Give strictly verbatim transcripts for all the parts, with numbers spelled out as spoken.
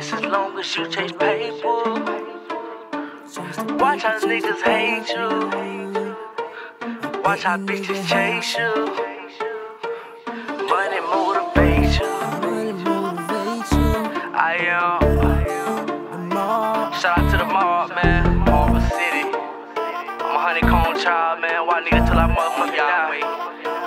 best as long as you chase paper. Watch how niggas hate you. Watch how bitches chase you. Money motivate you. I am. Shout out to the mob, man. Marble City. I'm a honeycomb child, man. Why nigga till I motherfucking die?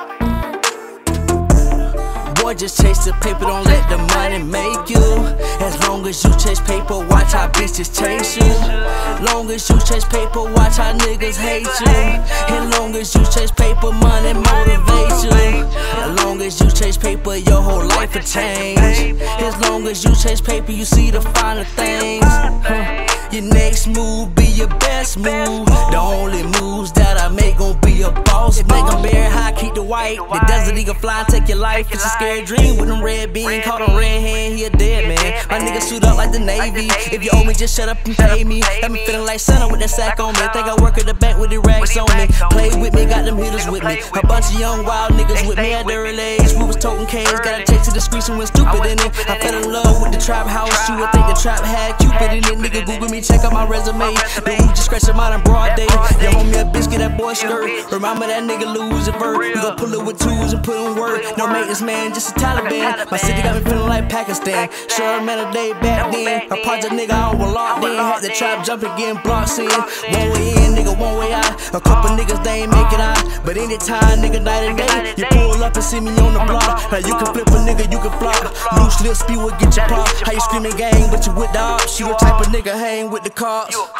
Boy, just chase the paper, don't let the money make you. As long as you chase paper, watch how bitches chase you. Long as you chase paper, watch how niggas hate you. As long as you chase paper, money motivates you. As long as you chase paper, your whole life will change. As long as you chase paper, you see the finer things. Huh. Your next move be your best move. The only moves that I make gon' be a boss. Make them bear high, keep the white. The desert eagle fly and take your life. It's a scary dream with them red beans. Caught on red hand, he a dead man. My nigga suit up like the Navy. If you owe me, just shut up and pay me. Got me feeling like Santa with that sack on me. Think I work at the bank with the racks on me. Play with me, got them hitters with me. A bunch of young wild niggas with me at the early age. We was toting canes, got a taste to the streets and went stupid in it. I fell in love with the trap house. You would think the trap had Cupid in it. Nigga Google me, check out my resume. The Uzi scratch him out in broad day. You hold me a biscuit, that boy skirt. Remind me that nigga lose a vert. We gon' pull it with tools and put in work. No maintenance man, just a Taliban. My city got me feeling like Pakistan. Sure, man, a day back then. A project nigga, I was locked in. Had the trap jumping, getting blocks in. One way in, nigga, one way out. A couple niggas, they ain't make it out. But anytime, nigga, night and day, you pull up and see me on the block. Now you can flip a nigga, you can flop. Loose lips, speed will get your pop. How you screaming gang, but you with the ops. You a type of nigga, hang with the cops.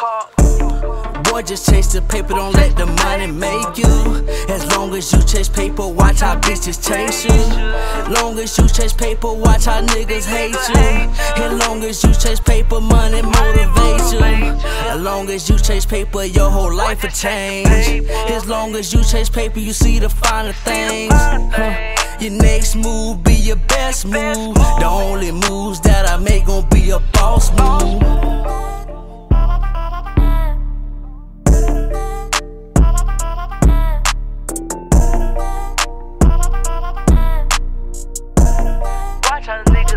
Boy, just chase the paper, don't let the money make you. As long as you chase paper, watch how bitches chase you. Long as you chase paper, watch how niggas hate you. As long as you chase paper, money motivates you. As long as you chase paper, your whole life will change. As long as you chase paper, you see the finer things. Huh. Your next move be your best move. The only moves that I make gon' be a boss move. Watch how the niggas